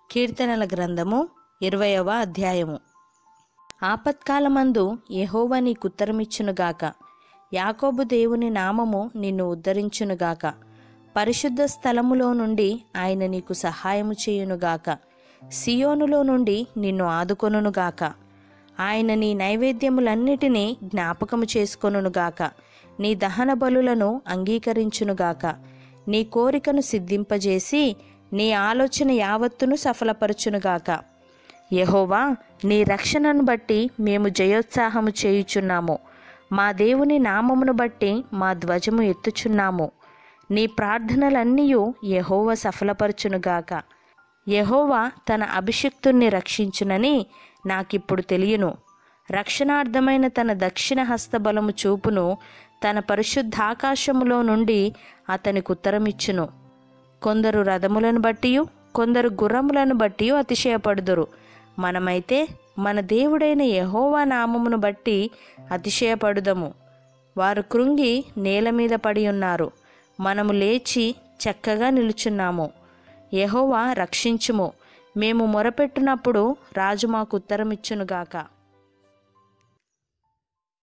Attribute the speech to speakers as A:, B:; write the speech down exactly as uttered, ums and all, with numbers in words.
A: కీర్తనల గ్రంథము ఇరవయవ అధ్యాయము. ఆపత్కాలమందు యెహోవా నీకుత్తరమిచ్చునుగాక. యాకోబు దేవుని నామము నిన్ను ఉద్ధరించునుగాక. పరిశుద్ధ స్థలములో నుండి ఆయన నీకు సహాయము చేయునుగాక. సియోనులో నుండి నిన్ను ఆదుకొనుగాక. ఆయన నీ నైవేద్యములన్నిటినీ జ్ఞాపకము చేసుకొనుగాక. నీ దహన బలులను అంగీకరించునుగాక. నీ కోరికను సిద్ధింపజేసి నీ ఆలోచన యావత్తును సఫలపరచునుగాక. యెహోవా, నీ రక్షణను బట్టి మేము జయోత్సాహము చేయుచున్నాము. మా దేవుని నామమును బట్టి మా ధ్వజము ఎత్తుచున్నాము. నీ ప్రార్థనలన్నీయు యెహోవా సఫలపరచునుగాక. యెహోవా తన అభిషిక్తుణ్ణి రక్షించునని నాకిప్పుడు తెలియను. రక్షణార్థమైన తన దక్షిణ హస్తబలము చూపును. తన పరిశుద్ధాకాశములో నుండి అతనికి ఉత్తరమిచ్చును. కొందరు రథములను బట్టియు కొందరు గుర్రములను బట్టి అతిశయపడుదురు. మనమైతే మన దేవుడైన యెహోవా నామమును బట్టి అతిశయపడుదము. వారు కృంగి నేల మీద పడి ఉన్నారు. మనము లేచి చక్కగా నిలుచున్నాము. యెహోవా రక్షించుము. మేము మొరపెట్టునప్పుడు రాజు మాకు ఉత్తరమిచ్చునుగాక.